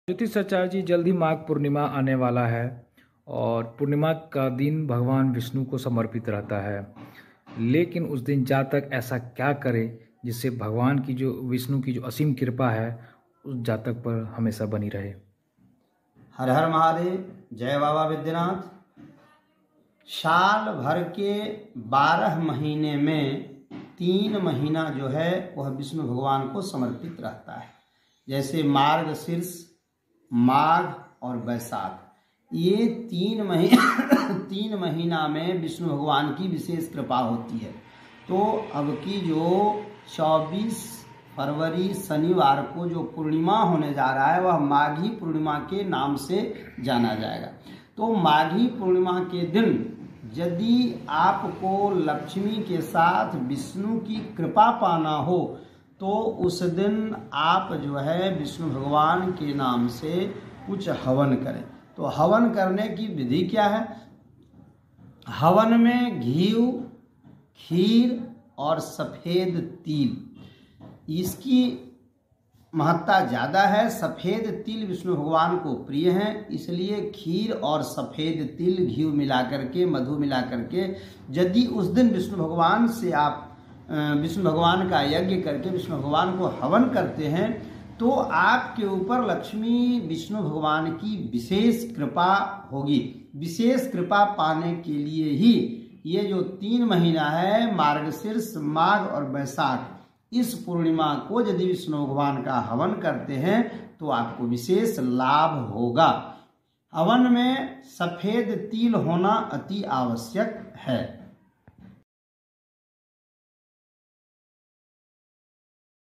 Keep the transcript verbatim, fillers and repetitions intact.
ज्योतिषाचार्य जी, जल्द ही माघ पूर्णिमा आने वाला है और पूर्णिमा का दिन भगवान विष्णु को समर्पित रहता है। लेकिन उस दिन जातक ऐसा क्या करे जिससे भगवान की जो विष्णु की जो असीम कृपा है उस जातक पर हमेशा बनी रहे। हर हर महादेव, जय बाबा विद्यनाथ। साल भर के बारह महीने में तीन महीना जो है वह विष्णु भगवान को समर्पित रहता है। जैसे मार्गशीर्ष, माघ और वैशाख, ये तीन महीने तीन महीना में विष्णु भगवान की विशेष कृपा होती है। तो अब की जो चौबीस फरवरी शनिवार को जो पूर्णिमा होने जा रहा है वह माघी पूर्णिमा के नाम से जाना जाएगा। तो माघी पूर्णिमा के दिन यदि आपको लक्ष्मी के साथ विष्णु की कृपा पाना हो तो उस दिन आप जो है विष्णु भगवान के नाम से कुछ हवन करें। तो हवन करने की विधि क्या है? हवन में घी, खीर और सफ़ेद तिल, इसकी महत्ता ज़्यादा है। सफ़ेद तिल विष्णु भगवान को प्रिय हैं, इसलिए खीर और सफ़ेद तिल, घी मिला करके, मधु मिला करके यदि उस दिन विष्णु भगवान से आप विष्णु भगवान का यज्ञ करके विष्णु भगवान को हवन करते हैं तो आपके ऊपर लक्ष्मी विष्णु भगवान की विशेष कृपा होगी। विशेष कृपा पाने के लिए ही ये जो तीन महीना है मार्गशीर्ष, माघ और वैशाख, इस पूर्णिमा को यदि विष्णु भगवान का हवन करते हैं तो आपको विशेष लाभ होगा। हवन में सफ़ेद तिल होना अति आवश्यक है।